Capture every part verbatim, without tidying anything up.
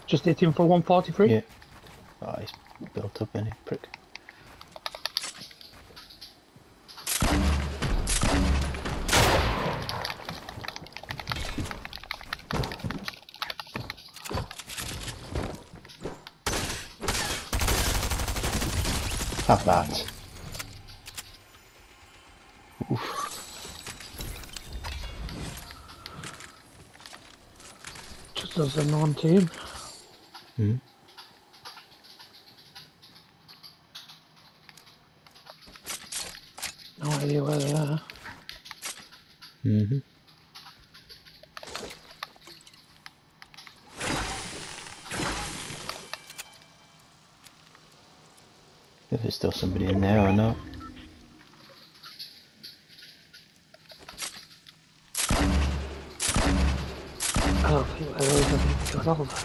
Just hit him for one forty-three? Yeah. Oh, he's built up, any prick. Have that. Oof. Just as a non-team. Hmm. No idea where they are. Mm-hmm. If there's still somebody in there or not. I don't think there is. I think they're all there.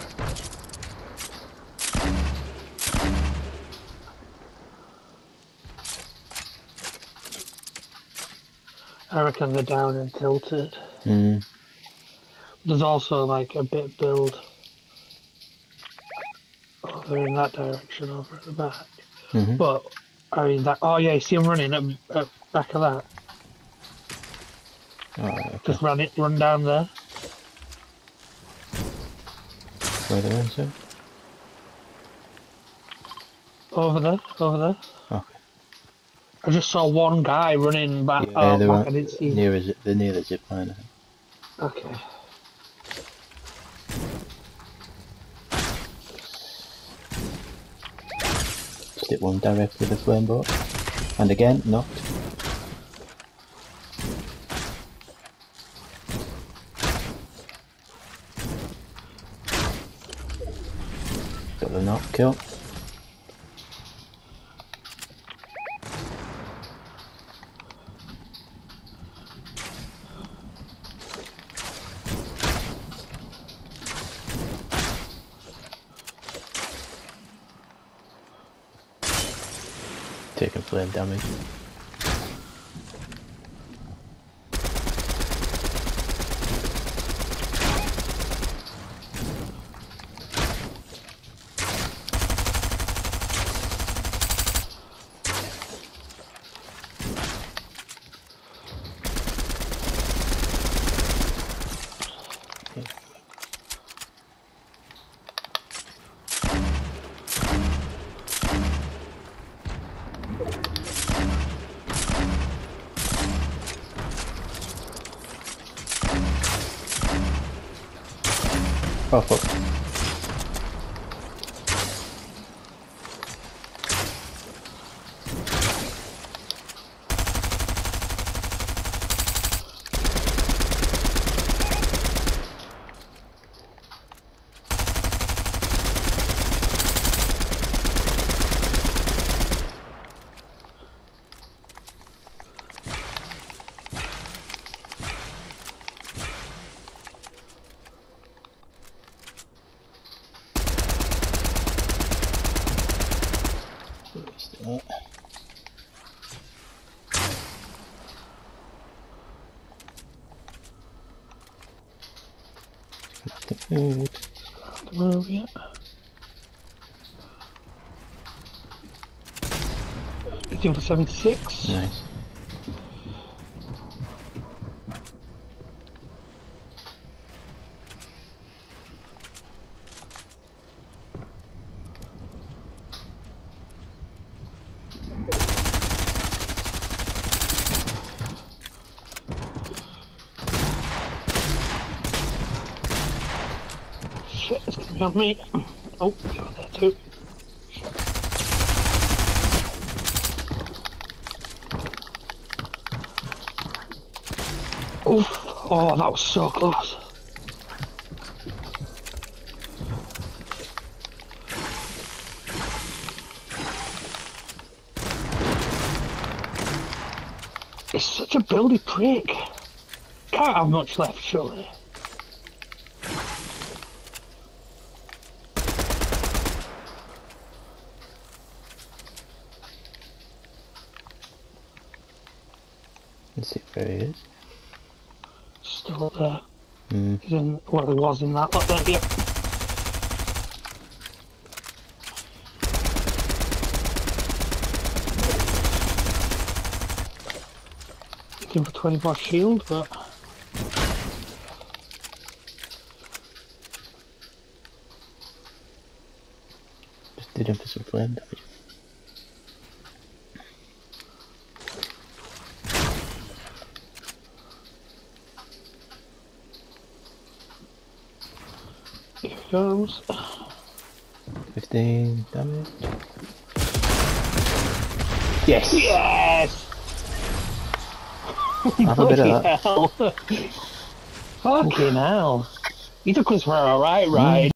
I reckon they're down and tilted. Mm. There's also like a bit build over in that direction over at the back. Mm-hmm. But I mean that. Oh yeah, you see him running at, at back of that. Alright, okay. Just run it, run down there. Where they went to? Over there, over there. Okay. I just saw one guy running back. Yeah, Oh, they back. were I didn't see. near a zip, they're near the zip line, I think. Okay. Just hit one directly with the flame bolt. And again, knocked. Got the knock kill. Taking flame damage. Oh fuck. Food. Move yet? Looking for seventy-six. Nice. Shit, it's coming on me. Oh, you're there too. Oof. Oh, that was so close. It's such a buildy prick. Can't have much left, surely. Let's see where he is. Still up there. Mm. He's in, well, he was in that lot there, yeah. looking for twenty-four shield, but Just did him for some flame damage. here it goes. Fifteen damage. Yes! Yes! Have a bit of that. Hell. Fucking hell. He took us for a right ride.